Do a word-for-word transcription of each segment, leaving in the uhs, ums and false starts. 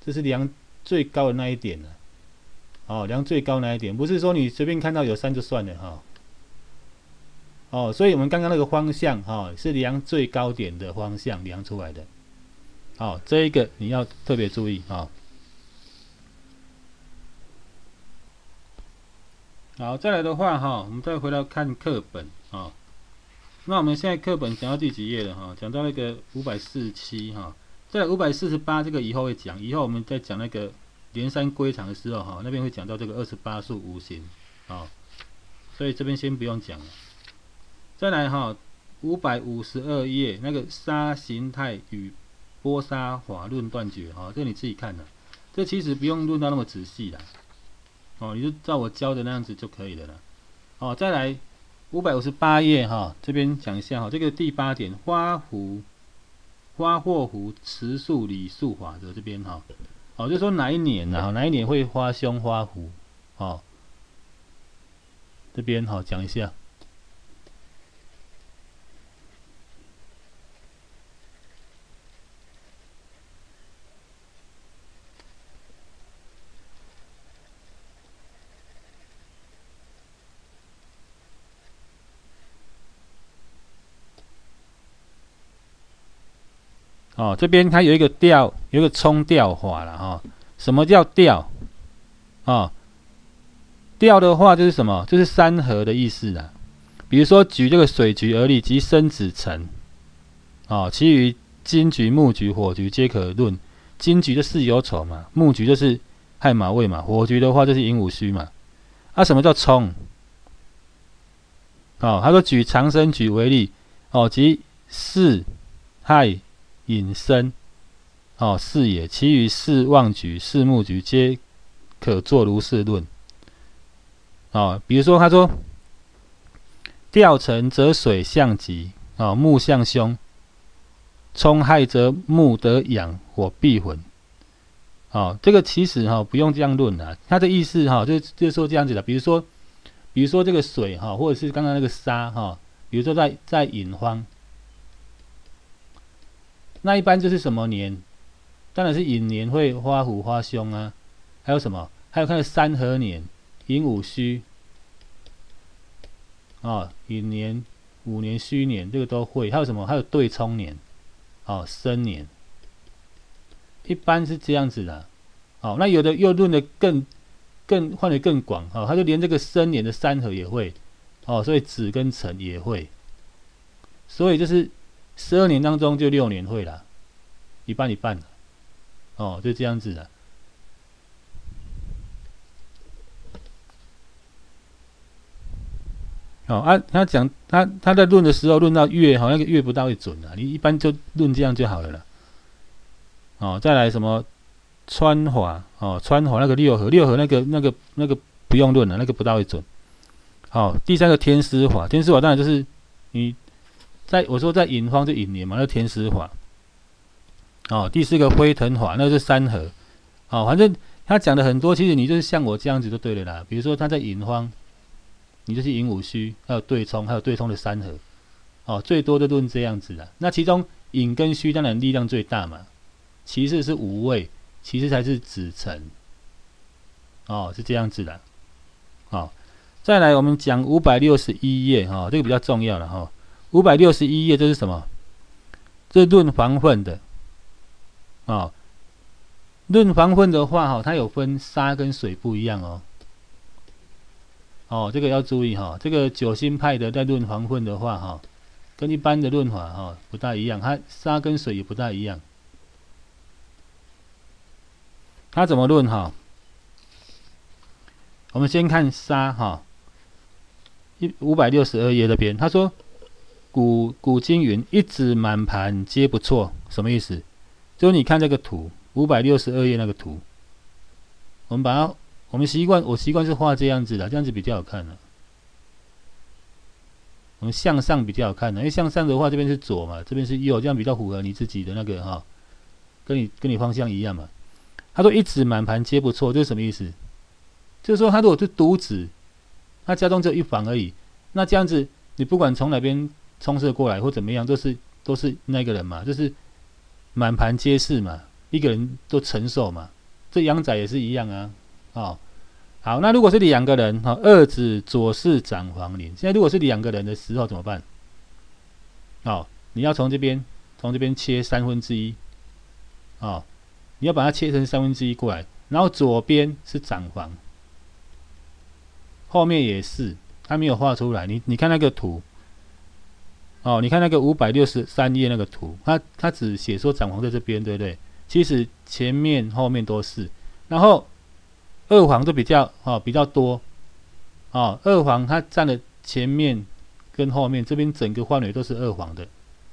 这是量最高的那一点了。哦，量最高那一点，不是说你随便看到有三就算了哈。哦，所以我们刚刚那个方向哈、哦、是量最高点的方向量出来的。好、哦，这一个你要特别注意啊、哦。好，再来的话哈、哦，我们再回到看课本啊、哦。那我们现在课本讲到第几页了哈？讲到那个五百四十七哈，在五百四十八这个以后会讲，以后我们在讲那个连三归场的时候哈，那边会讲到这个二十八宿五行啊，所以这边先不用讲了。再来哈，五百五十二页那个沙形态与波沙法论断绝哈，这个你自己看了，这其实不用论到那么仔细啦，哦，你就照我教的那样子就可以了啦。哦，再来。五百五十八页哈，这边讲一下哈，这个第八点花弧、花或弧、持数、理数法则这边哈，哦，就说哪一年呢、啊？哪一年会花凶花弧？哦，这边哈讲一下。哦，这边它有一个调，有一个冲调法了哈、哦。什么叫调？哦，调的话就是什么？就是三合的意思啦。比如说举这个水局而立，即生子辰。哦，其余金局、木局、火局皆可论。金局就是有丑嘛，木局就是亥马未嘛，火局的话就是寅午戌嘛。啊，什么叫冲？哦，他说举长生局为例，哦，即巳、亥、寅申，哦，是也。其余四旺局、四木局皆可作如是论。哦，比如说他说，调辰则水相吉，哦，木相凶；冲亥则木得养，火必混。哦，这个其实哈、哦、不用这样论啦，他的意思哈、哦、就就是说这样子的。比如说，比如说这个水哈、哦，或者是刚刚那个沙哈、哦，比如说在在寅方。那一般就是什么年？当然是寅年会花虎花凶啊。还有什么？还有看三合年、寅午戌，哦，寅年、午年、戌年，这个都会。还有什么？还有对冲年，哦，申年。一般是这样子的。哦，那有的又论的更更换的更广，哦，他就连这个申年的三合也会，哦，所以子跟辰也会。所以就是十二年当中就六年会啦，一半一半，哦，就这样子的。哦啊，他讲他他在论的时候论到月，好、哦、那个月不大会准啊，你一般就论这样就好了啦。哦，再来什么川华哦，川华那个六合六合那个那个那个不用论了，那个不大会准。好、哦，第三个天师法，天师法当然就是你。在我说在寅方就寅年嘛，那天师法。哦，第四个辉腾法，那是三合。哦，反正他讲的很多，其实你就是像我这样子就对了啦。比如说他在寅方，你就是寅午戌，还有对冲，还有对冲的三合。哦，最多的论这样子啦。那其中寅跟戌当然力量最大嘛，其次是午未，其次才是子辰。哦，是这样子的。好、哦，再来我们讲五百六十一页哈、哦，这个比较重要了哈。哦五百六十一页，这是什么？这是论房分的啊。论房分的话，哈，它有分沙跟水不一样哦。哦，这个要注意哈。这个九星派的在论房分的话，哈，跟一般的论法哈不大一样，它沙跟水也不大一样。它怎么论哈？我们先看沙哈，一五百六十二页这边，他说。古古今云：“一子满盘皆不错。”什么意思？就是你看这个图，五百六十二页那个图，我们把它，我们习惯，我习惯是画这样子的，这样子比较好看的。我们向上比较好看的，因为向上的话，这边是左嘛，这边是右，这样比较符合你自己的那个哈、哦，跟你跟你方向一样嘛。他说：“一子满盘皆不错。”这是什么意思？就是说，他如果是独子，他家中只有一房而已，那这样子，你不管从哪边。冲射过来或怎么样，都是都是那个人嘛，就是满盘皆是嘛，一个人都承受嘛， 这阳宅也是一样啊，哦，好，那如果是两个人，哈、哦，二子左侍长房邻。现在如果是两个人的时候怎么办？哦，你要从这边从这边切三分之一，哦，你要把它切成三分之一过来，然后左边是长房，后面也是，它没有画出来。你你看那个图，哦，你看那个五百六十三页那个图，它它只写说长房在这边，对不对？其实前面后面都是，然后二房就比较哦比较多，哦，二房它占了前面跟后面，这边整个范围都是二房的，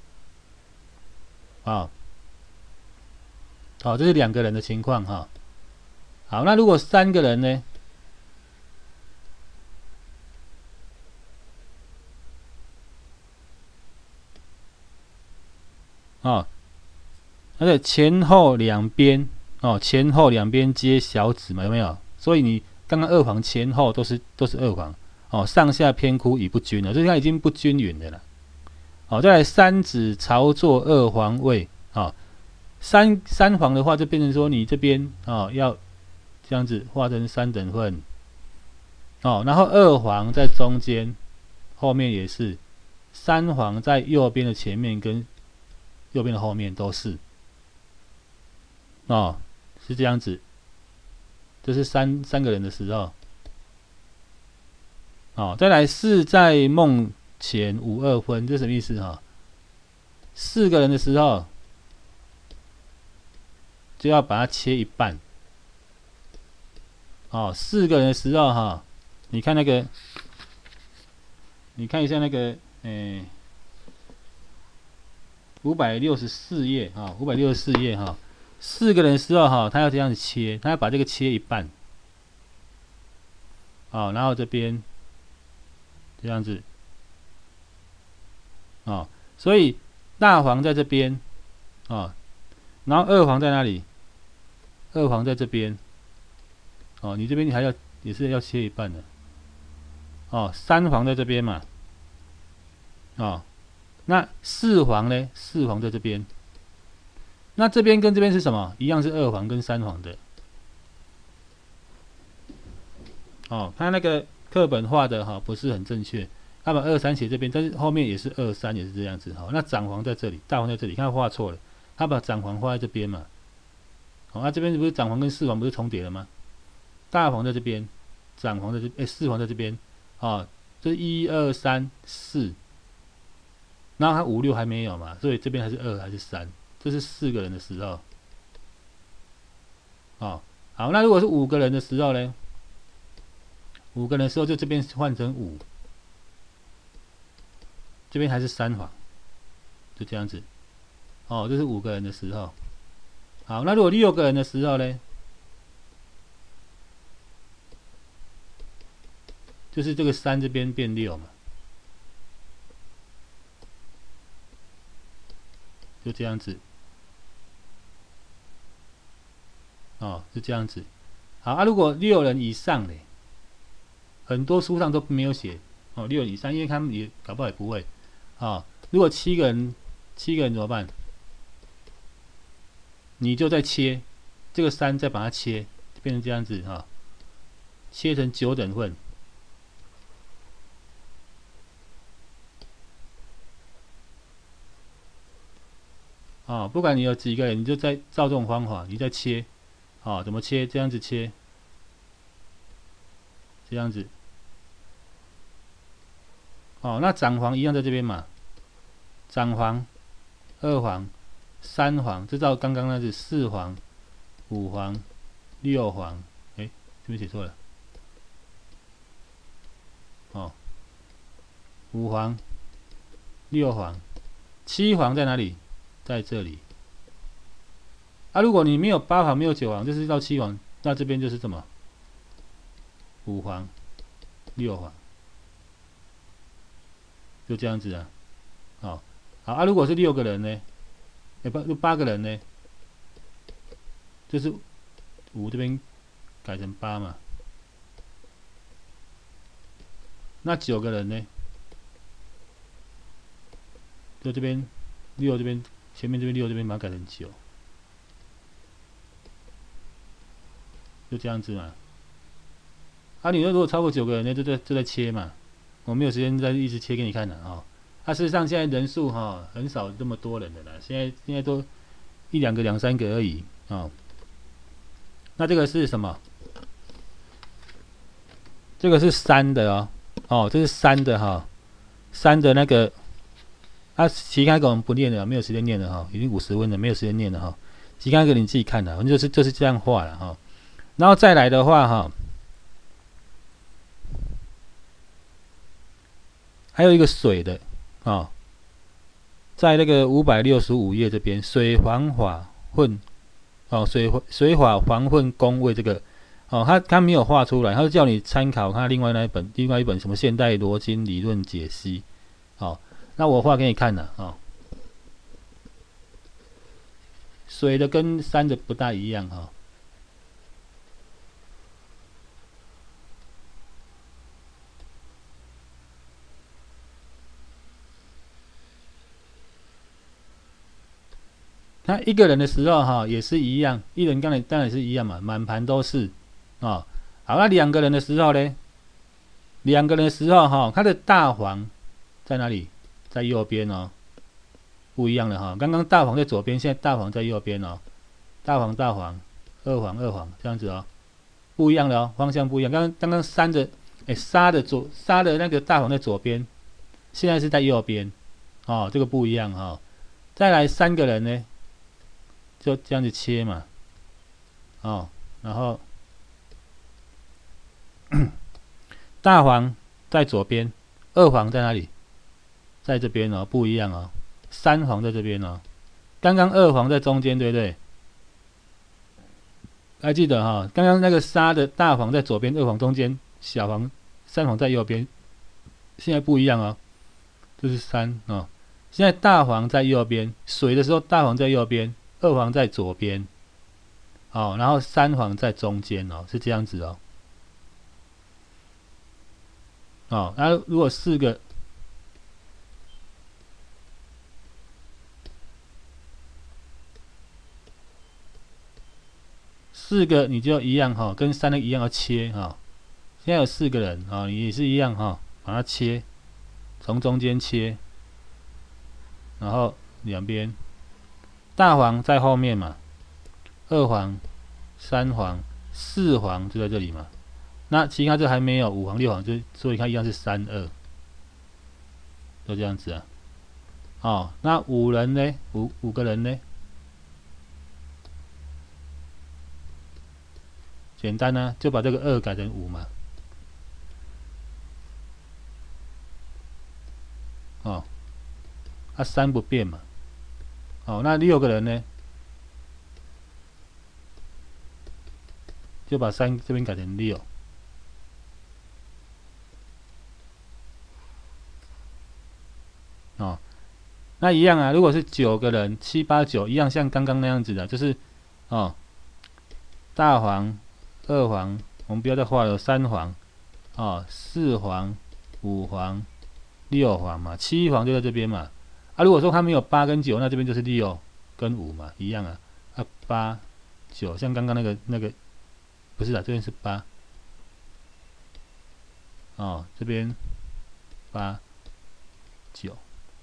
啊、哦，好、哦，这是两个人的情况哈、哦。好，那如果三个人呢？哦，而且前后两边哦，前后两边接小指嘛，有没有？所以你刚刚二房前后都是都是二房哦，上下偏枯已不均了，所以它已经不均匀的了。好、哦，再来三子朝坐二房位啊、哦，三三房的话就变成说你这边哦要这样子画成三等份哦，然后二房在中间，后面也是，三房在右边的前面跟右边的后面都是哦，是这样子。这是三三个人的时候，哦，再来四在梦前五二分，这什么意思哈、哦？四个人的时候，就要把它切一半。哦，四个人的时候哈、哦，你看那个，你看一下那个，诶，五百六十四页啊，五百六十四页哈，四个人的时候哈、哦，他要这样子切，他要把这个切一半。哦，然后这边这样子，哦，所以大房在这边，哦，然后二房在哪里？二房在这边，哦，你这边你还要也是要切一半的，哦，三房在这边嘛，哦，那四房呢？四房在这边，那这边跟这边是什么？一样是二房跟三房的，哦，他那个课本画的哈、哦、不是很正确，他把二三写这边，但是后面也是二三也是这样子，好、哦，那长房在这里，大房在这里，看他画错了，他把长房画在这边嘛，好、哦，那、啊、这边不是长房跟四房不是重叠了吗？大房在这边，长房在这，哎，四房在这边，啊、哦，这一二三四，然后它五六还没有嘛，所以这边还是二还是三，这是四个人的时候，哦，好，那如果是五个人的时候呢？五个人的时候就这边换成五，这边还是三房，就这样子，哦，这是五个人的时候，好，那如果六个人的时候呢？就是这个三这边变六嘛，就这样子，哦，是这样子。好啊，如果六人以上呢，很多书上都没有写哦，六人以上，因为他们也搞不好也不会啊、哦。如果七个人，七个人怎么办？你就再切这个三，再把它切，变成这样子哈、哦，切成九等份。哦，不管你有几个人，你就再照这种方法，你再切，哦，怎么切？这样子切，这样子，哦，那长房一样在这边嘛，长房、二房、三房，就照刚刚那是四房、五房、六房，哎，这边写错了，哦，五房、六房、七房在哪里？在这里。啊，如果你没有八房，没有九房，就是到七房，那这边就是什么？五房、六房，就这样子啊。好，好啊，如果是六个人呢？哎，八八个人呢？就是五这边改成八嘛。那九个人呢？就这边六这边前面这边六这边把它改成九。 就这样子嘛。啊，你如果超过九个人呢，就在就在切嘛，我没有时间再一直切给你看了啊、哦。啊，事实上现在人数哈、哦、很少这么多人的啦，现在现在都一两个、两三个而已啊、哦。那这个是什么？这个是三的哦，哦，这是三的哈、哦，三的那个啊，其他个我们不念了，没有时间念了哈、哦，已经五十分了，没有时间念了哈、哦。其他个你自己看的，反正就是就是这样画了哈、哦。然后再来的话哈、哦，还有一个水的啊、哦，在那个五百六十五页这边，水黄法混哦，水水法黄混宫位这个。哦，他他没有画出来，他就叫你参考他另外那一本，另外一本什么现代罗经理论解析。好、哦，那我画给你看了啊、哦。水的跟山的不大一样哈、哦。他一个人的时候哈、哦、也是一样，一人当然当然是一样嘛，满盘都是啊、哦。好，那两个人的时候呢？两个人的时候哈、哦，他的大黄在哪里？在右边哦。不一样了哈，刚刚大黄在左边，现在大黄在右边哦。大黄大黄，二黄二黄，这样子哦，不一样了哦，方向不一样。刚刚刚刚三的，哎，沙的左沙的那个大黄在左边，现在是在右边，哦，这个不一样哈、哦。再来三个人呢，就这样子切嘛，哦，然后大黄在左边，二黄在哪里？在这边哦，不一样哦。三黄在这边哦，刚刚二黄在中间，对不对？还记得哈、哦，刚刚那个沙的大黄在左边，二黄中间，小黄、三黄在右边。现在不一样哦，这是三哦。现在大黄在右边，水的时候大黄在右边，二黄在左边，哦，然后三黄在中间哦，是这样子哦。哦，那如果四个。四个你就一样哈、哦，跟三的一样要切哈、哦。现在有四个人啊、哦，你也是一样哈、哦，把它切，从中间切，然后两边，大黄在后面嘛，二黄、三黄、四黄就在这里嘛。那其他这还没有五黄、六黄，就所以它一样是三二，就这样子啊。哦，那五人呢？五五个人呢？简单呢、啊，就把这个二改成五嘛。哦，啊三不变嘛。哦，那六个人呢？就把三这边改成六。哦，那一样啊。如果是九个人，七八九一样，像刚刚那样子的，就是哦，大黄、二黄，我们不要再画了，三黄，哦，四黄、五黄、六黄嘛，七黄就在这边嘛。啊，如果说它没有八跟九，那这边就是六跟五嘛，一样啊。啊，八、九，像刚刚那个那个，不是啊，这边是八。哦，这边八、九，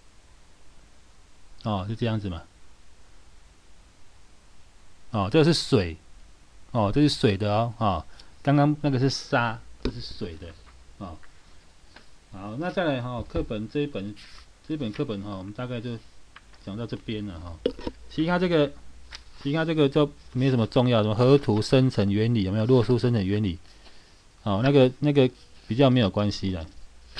哦，就这样子嘛。哦，这个是水，哦，这是水的哦，哦，刚刚那个是沙，这是水的，哦。好，那再来哈、哦，课本这一本这一本课本哈、哦，我们大概就讲到这边了哈、哦。其他这个，其他这个就没什么重要，什么河图生成原理有没有？洛书生成原理，哦，那个那个比较没有关系的。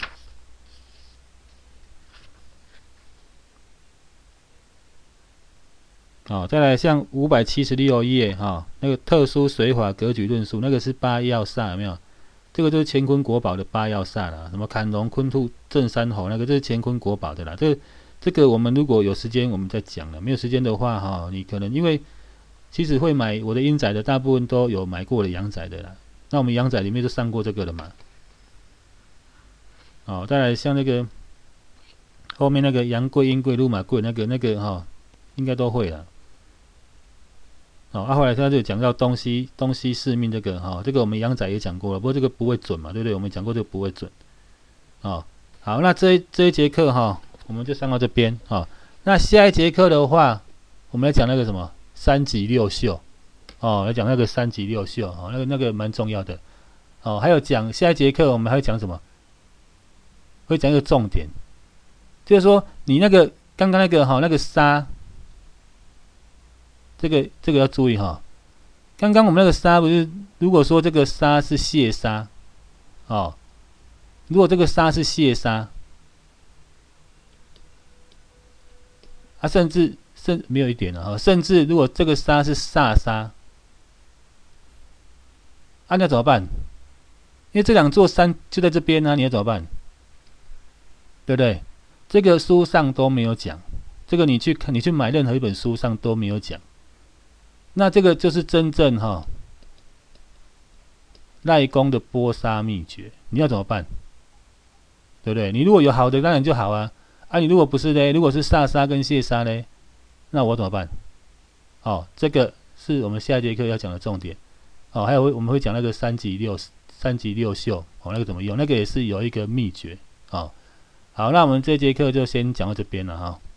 哦，再来像五百七十六页哈，那个特殊水法格局论述，那个是八要煞有没有？这个就是乾坤国宝的八要煞啦，什么坎龙、坤兔、正三侯，那个这是乾坤国宝的啦。这个、这个我们如果有时间我们再讲了，没有时间的话哈，你可能因为其实会买我的阴宅的，大部分都有买过的阳宅的啦。那我们阳宅里面就上过这个了嘛。哦，再来像那个后面那个阳贵、阴贵、禄马贵那个那个哈、哦，应该都会啦。 哦，啊，后来他就讲到东西东西四命这个哈、哦，这个我们阳仔也讲过了，不过这个不会准嘛，对不对？我们讲过这个不会准。哦，好，那这一这一节课哈、哦，我们就上到这边哈、哦。那下一节课的话，我们来讲那个什么三级六秀哦，来讲那个三级六秀哦，那个那个蛮重要的哦。还有讲下一节课我们还会讲什么？会讲一个重点，就是说你那个刚刚那个哈、哦、那个沙。这个这个要注意哈，刚刚我们那个沙不是，如果说这个沙是蟹沙，哦，如果这个沙是蟹沙，啊，甚至甚没有一点了哈，甚至如果这个沙是煞沙，啊，那怎么办？因为这两座山就在这边呢、啊，你要怎么办？对不对？这个书上都没有讲，这个你去看，你去买任何一本书上都没有讲。那这个就是真正哈赖公的剥沙秘诀，你要怎么办？对不对？你如果有好的当然就好啊，啊你如果不是呢？如果是煞沙跟蟹沙呢？那我怎么办？哦，这个是我们下一节课要讲的重点。哦，还有我们会讲那个三级六三级六秀，哦那个怎么用？那个也是有一个秘诀。哦，好，那我们这节课就先讲到这边了哈。